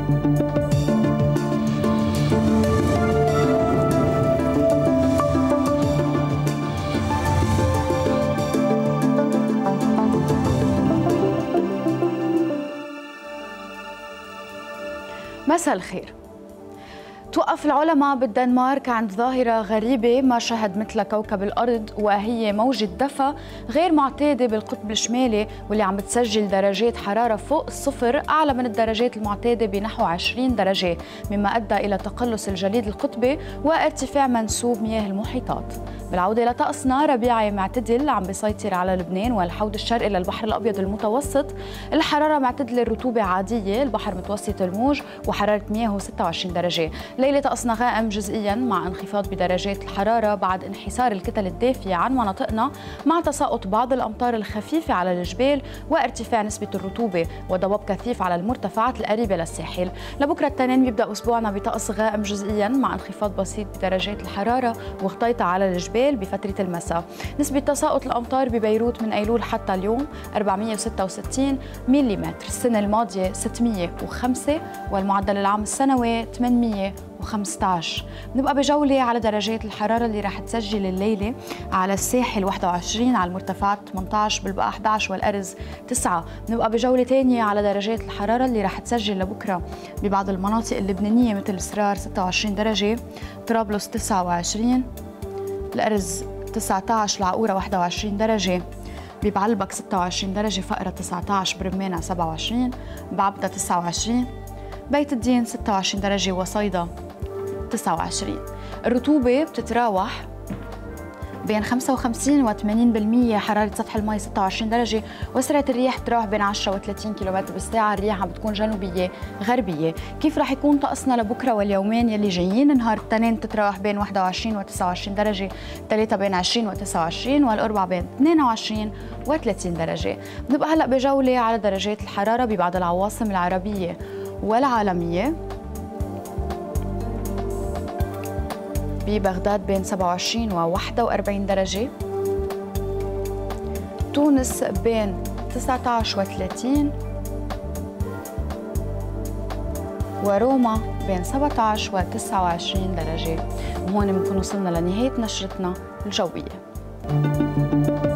مساء الخير. توقف العلماء بالدنمارك عند ظاهرة غريبة ما شهد مثل كوكب الأرض، وهي موجة دفا غير معتادة بالقطب الشمالي، واللي عم بتسجل درجات حرارة فوق الصفر أعلى من الدرجات المعتادة بنحو 20 درجة، مما أدى إلى تقلص الجليد القطبي وارتفاع منسوب مياه المحيطات. بالعودة لطقسنا، ربيعي معتدل عم بيسيطر على لبنان والحوض الشرقي للبحر الأبيض المتوسط. الحرارة معتدلة، الرطوبة عادية، البحر متوسط الموج وحرارة مياهه 26 درجة. ليلة طقسنا غائم جزئيا مع انخفاض بدرجات الحرارة بعد انحسار الكتل الدافية عن مناطقنا، مع تساقط بعض الأمطار الخفيفة على الجبال وارتفاع نسبة الرطوبة وضباب كثيف على المرتفعات القريبة للساحل. لبكرة الاثنين بيبدأ أسبوعنا بطقس غائم جزئيا مع انخفاض بسيط بدرجات الحرارة وغطيطة على الجبال بفترة المساء. نسبة تساقط الأمطار ببيروت من أيلول حتى اليوم 466 ملم، السنة الماضية 605 والمعدل العام السنوي 815. بنبقى بجولة على درجات الحرارة اللي راح تسجل الليلة على الساحل 21، على المرتفعات 18، بالبقاع 11 والأرز 9. بنبقى بجولة ثانية على درجات الحرارة اللي راح تسجل لبكرة ببعض المناطق اللبنانية مثل سرار 26 درجة، طرابلس 29، الأرز 19، العقورة 21 درجة، ببعلبك 26 درجة، فقرة 19، برمانة 27، بعبدة 29، بيت الدين 26 درجة، وصيدا 29. الرطوبة بتتراوح بين 55 و 80%، حرارة سطح الماء 26 درجة، وسرعة الرياح بتتراوح بين 10 و 30 كيلومتر بالساعة. الرياح عم بتكون جنوبية غربية. كيف رح يكون طقسنا لبكرة واليومين يلي جايين؟ نهار الاثنين بتتراوح بين 21 و 29 درجة، الثلاثة بين 20 و 29، والأربعاء بين 22 و 30 درجة. بنبقى هلأ بجولة على درجات الحرارة ببعض العواصم العربية والعالمية. ببغداد بين 27 و 41 درجة، تونس بين 19 و 30، وروما بين 17 و 29 درجة. وهون بنكون وصلنا لنهاية نشرتنا الجوية.